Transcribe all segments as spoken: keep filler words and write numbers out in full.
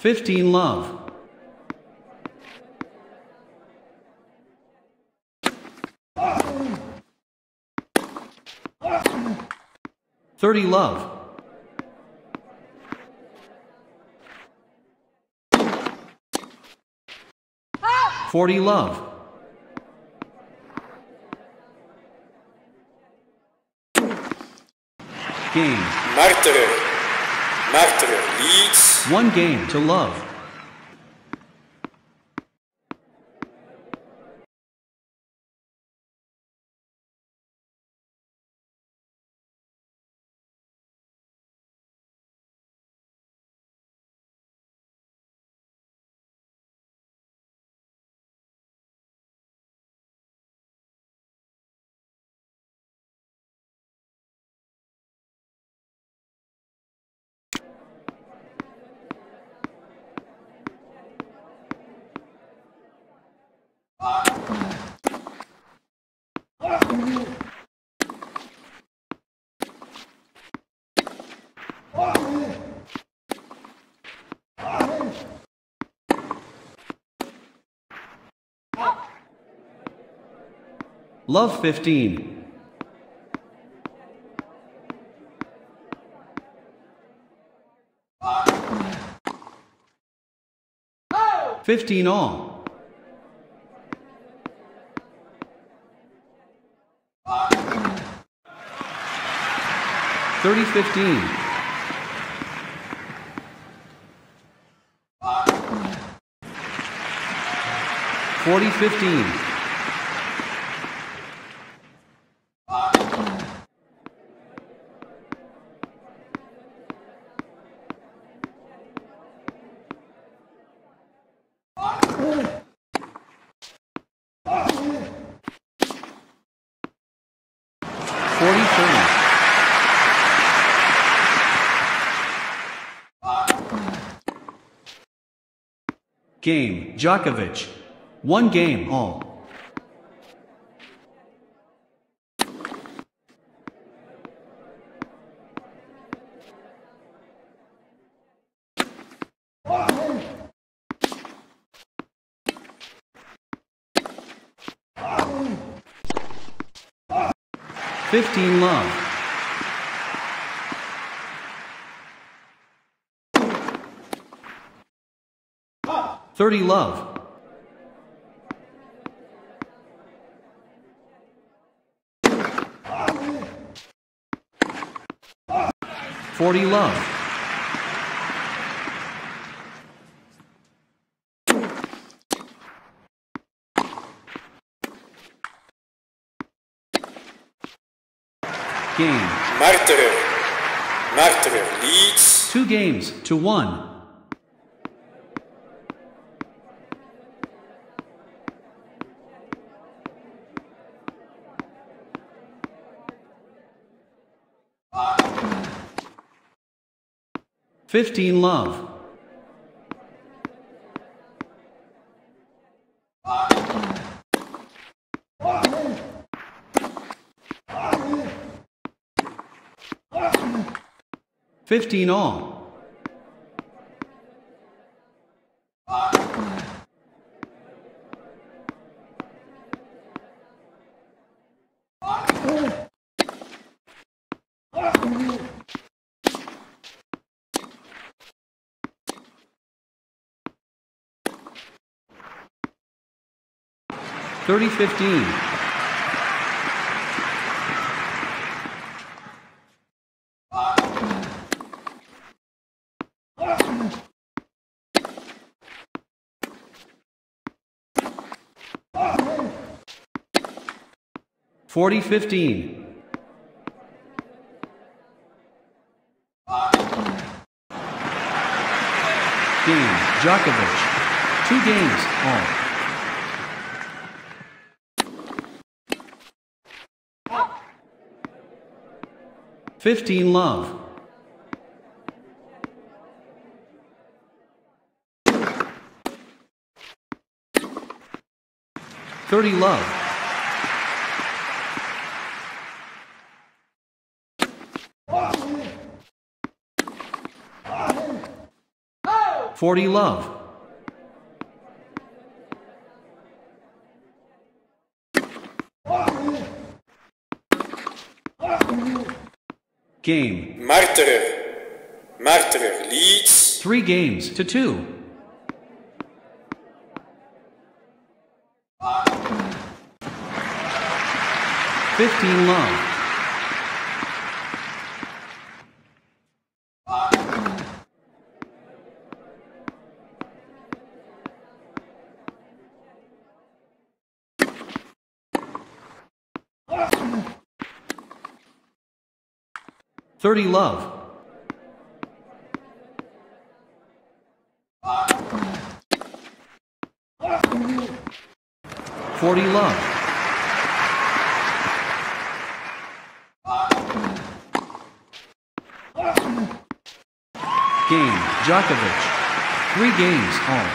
fifteen love. thirty love. forty love. Game. Martyr. Martyr leads. One game to love. Love fifteen. fifteen all. thirty fifteen. forty fifteen. forty thirty. Game, Djokovic. One game all. fifteen love. thirty love. forty love. Game. Martyr. Martyr leads. Two games to one. fifteen love. fifteen all. thirty fifteen. forty fifteen. Game, Djokovic. Two games all. fifteen love. thirty love. forty love. Game. Marterer. Marterer leads. Three games to two. Fifteen love. Thirty love. Forty love. Game. Djokovic. Three games all.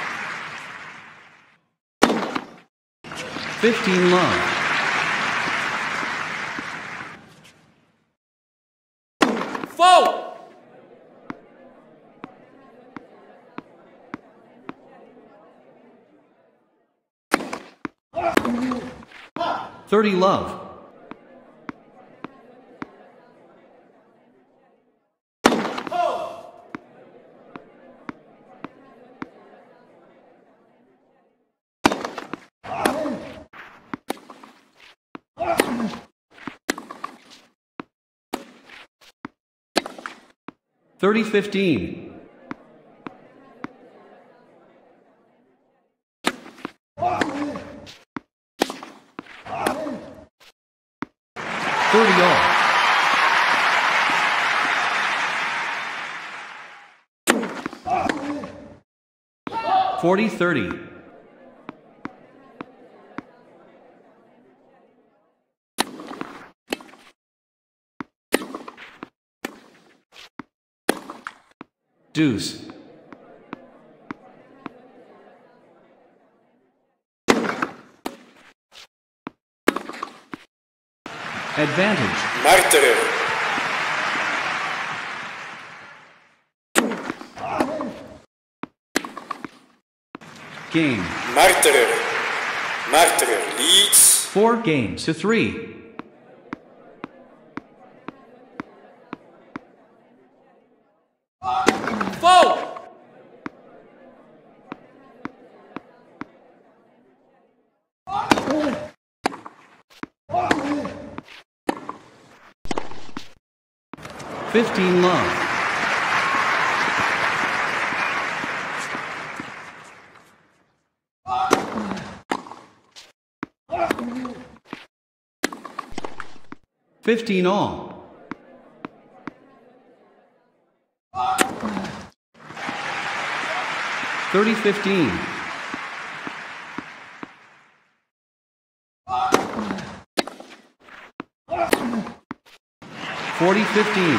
Fifteen love. Foul! Thirty love. Thirty fifteen. Thirty all. Forty thirty. Deuce. Advantage. Marterer. Game. Marterer. Marterer leads. Four games to three. Foul! Fifteen love. Fifteen all. Thirty fifteen. Forty fifteen.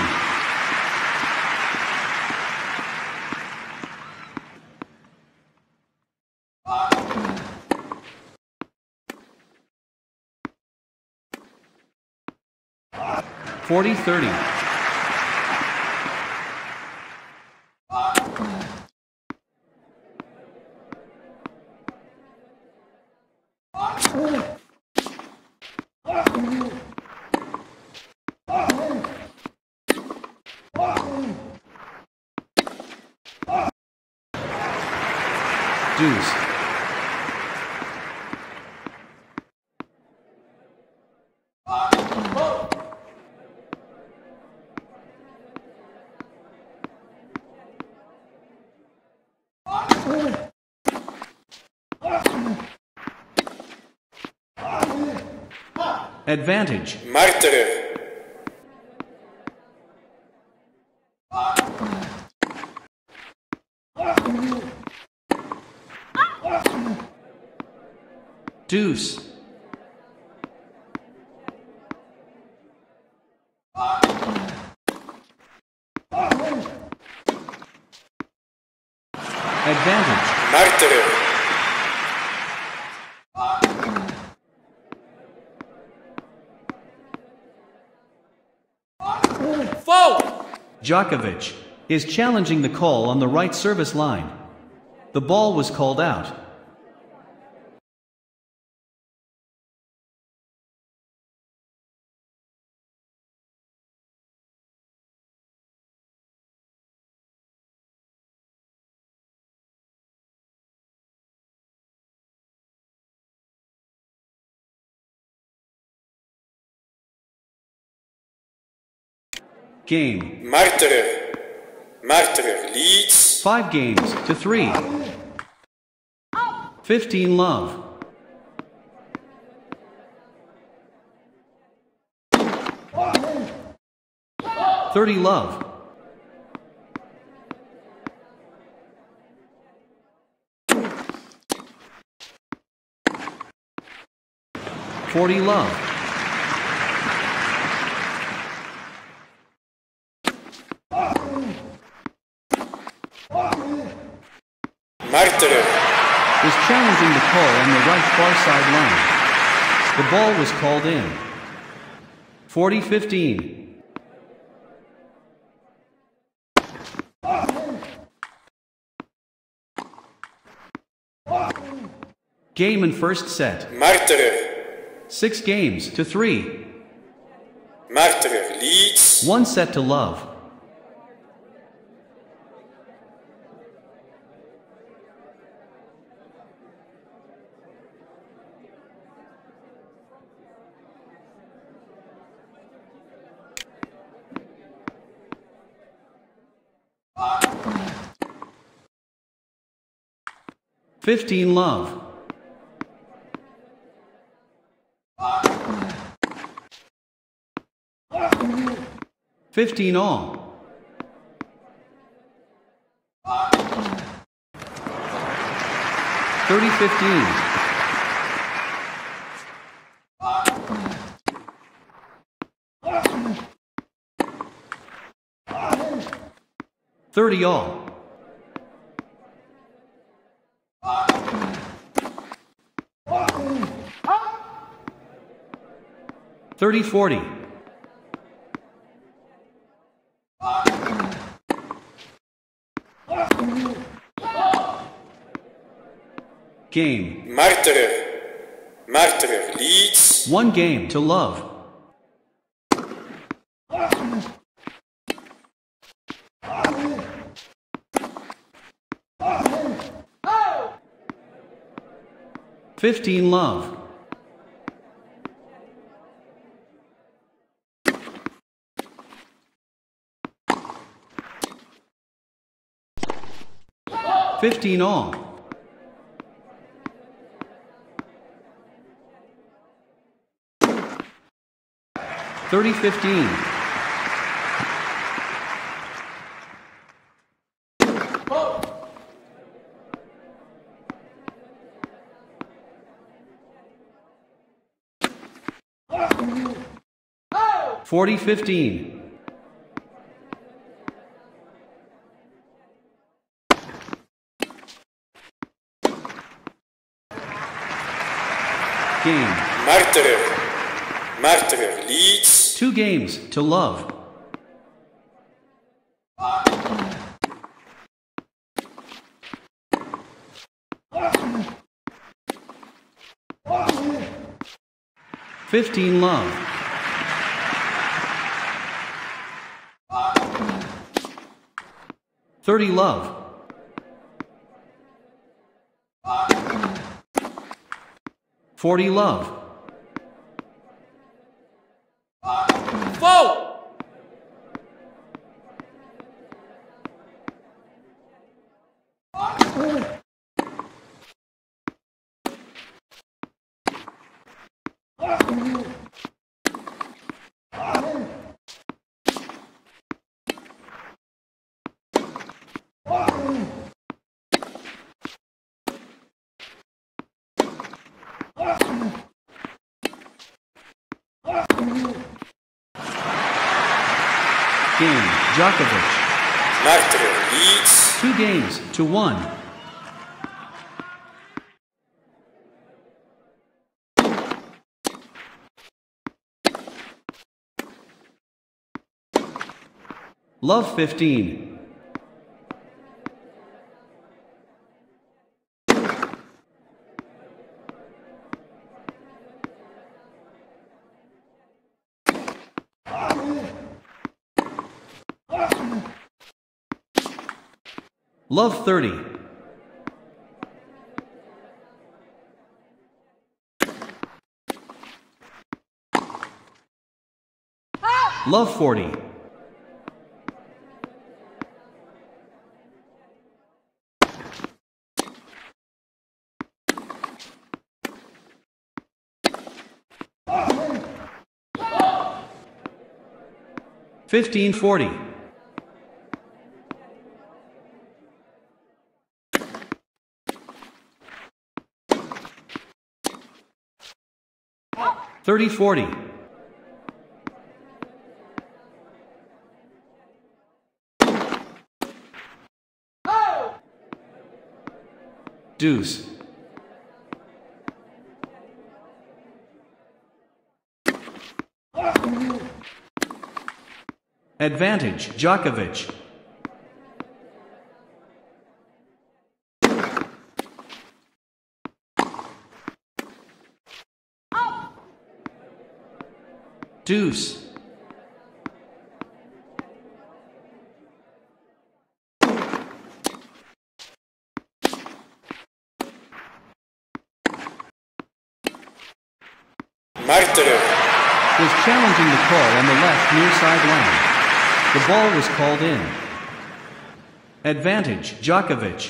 Forty thirty. Deuce. Advantage. Marterer. Deuce. Advantage. Marterer. Foul! Djokovic. is challenging the call on the right service line. The ball was called out. Game. Marterer. Marterer leads. Five games to three. Fifteen love. Thirty love. Forty love. Marterer. is challenging the call on the right far side line. The ball was called in. forty fifteen. Game in first set. Marterer. Six games to three. Marterer leads. One set to love. Fifteen love. Fifteen all. Thirty fifteen. Thirty all. Thirty forty. Game. Marterer. Marterer leads. One game to love. Fifteen love. Fifteen all. Thirty fifteen. Forty fifteen. Game. Marterer. Marterer leads. Two games to love. Fifteen love. Thirty love. Forty love. Foul! Game. Djokovic. Marterer leads. Two games to one. Love fifteen. Love thirty. Love forty. Fifteen forty. Thirty forty. Deuce. Advantage, Djokovic. Deuce. Marterer. Was challenging the call on the left near sideline. The ball was called in. Advantage, Djokovic.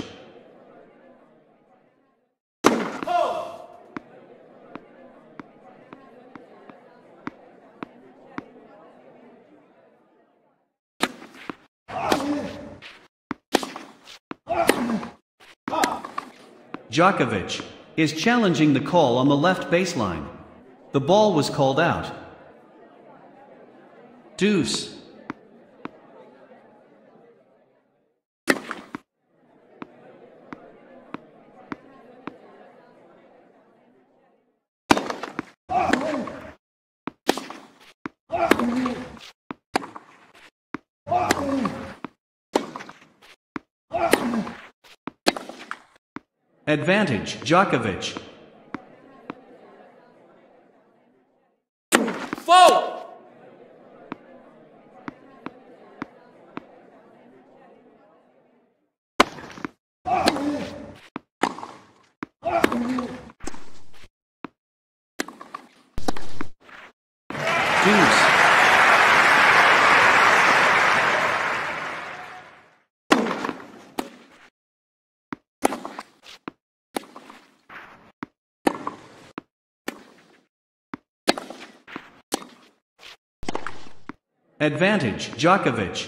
Djokovic is challenging the call on the left baseline. The ball was called out. Deuce. Advantage, Djokovic. Foul! Deuce. Advantage, Djokovic.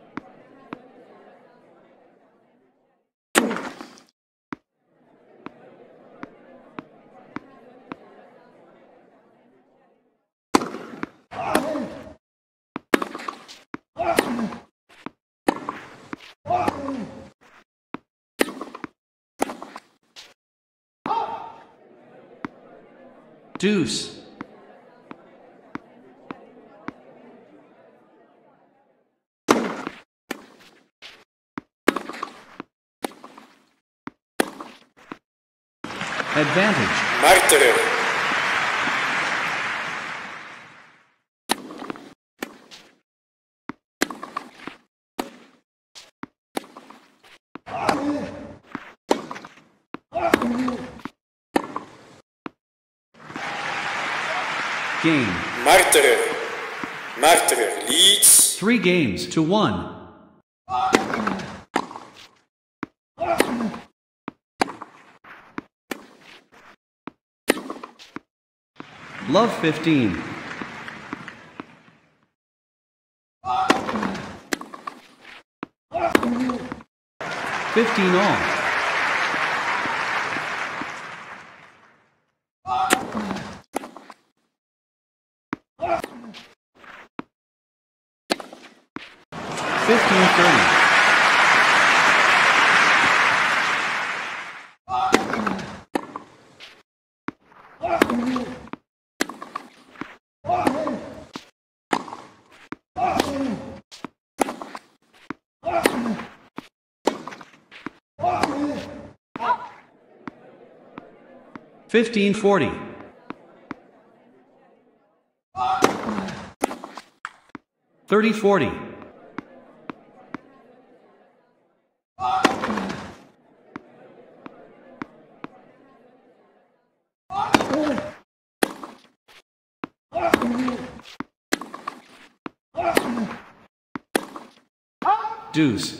Deuce. Advantage. Marterer. Game. Marterer. Marterer leads. Three games to one. Love fifteen. Fifteen all. Fifteen thirty. Fifteen forty. Thirty forty. Deuce.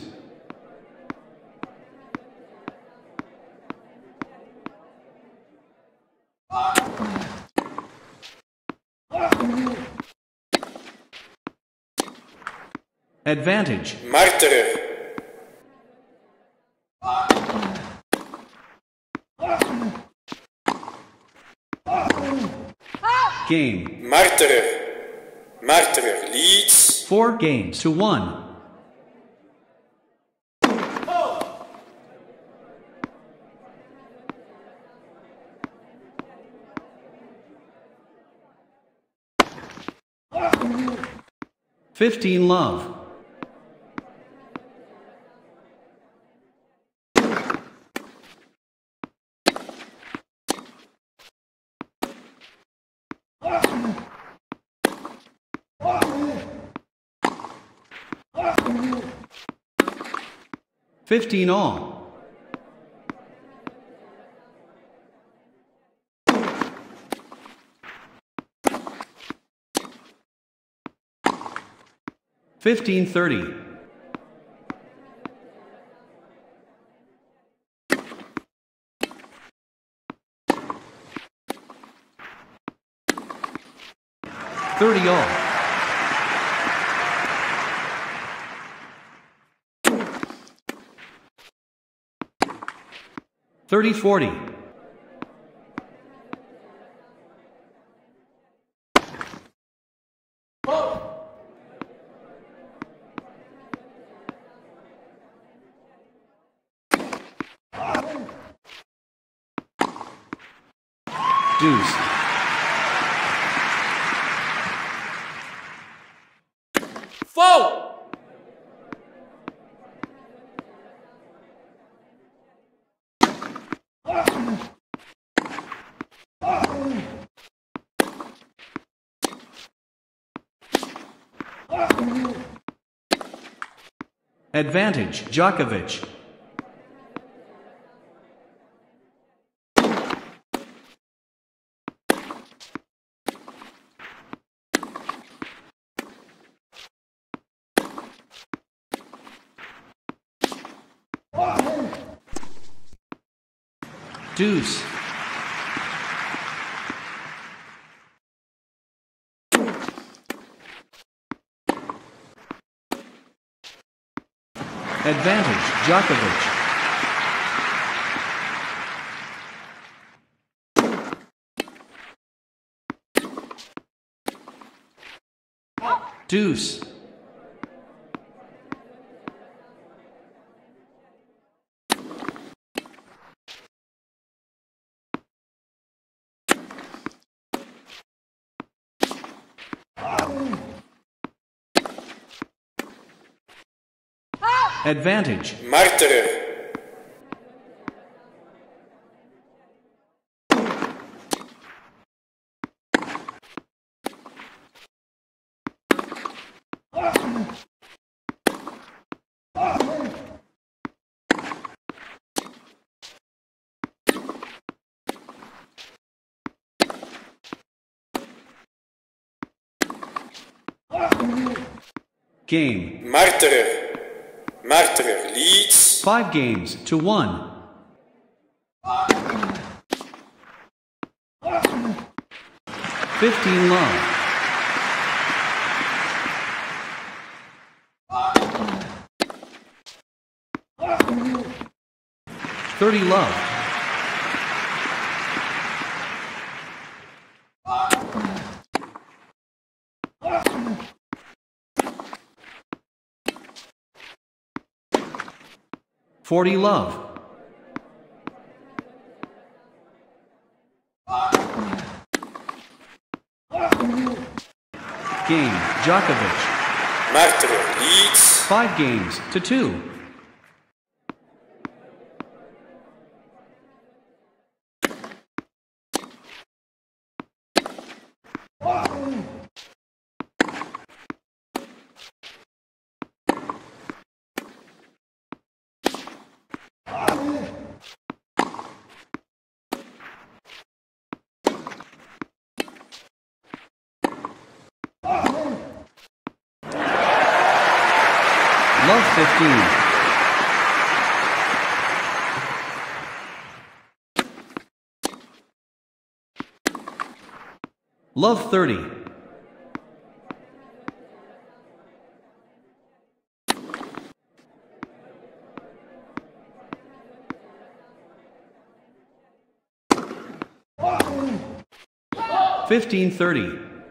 Advantage. Marterer. Game. Marterer. Marterer leads. Four games to one. Fifteen love. Fifteen all. Fifteen thirty. Thirty all. Thirty forty. Deuce. Foul. Advantage. Djokovic. Deuce. Advantage. Djokovic. Deuce. Advantage. Marterer. Game. Marterer. Marterer leads. Five games to one. Fifteen love. Thirty love. Forty love. Game. Djokovic. Marterer leads. Five games to two. Love fifty. fifteen. Love thirty. Fifteen thirty.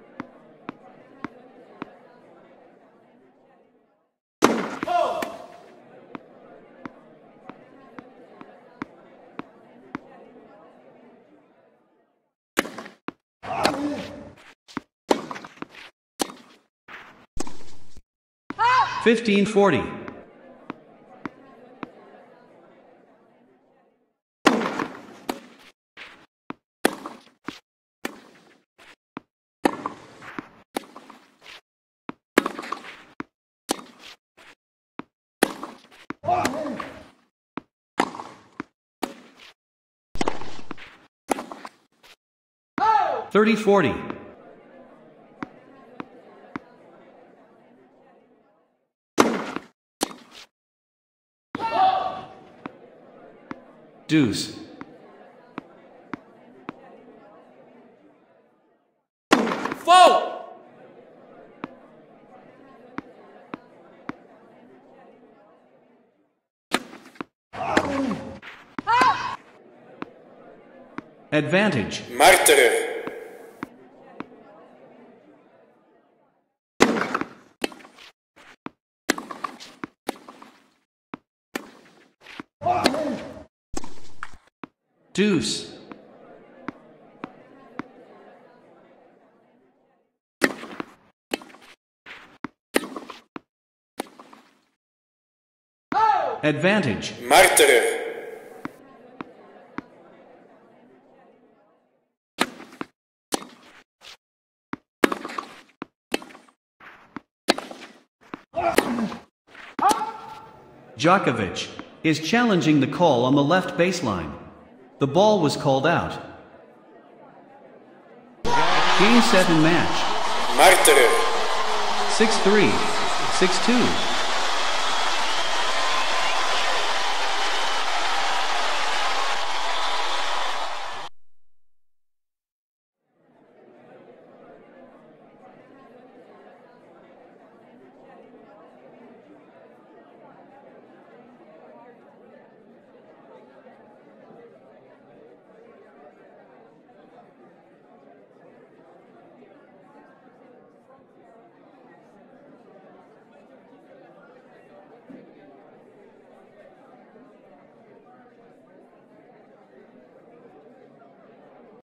Fifteen forty. Thirty forty. Deuce. Foul! Advantage. Marterer. Deuce. Advantage. Marterer. Djokovic is challenging the call on the left baseline. The ball was called out. Game, set, and match. Marterer. six three, six two.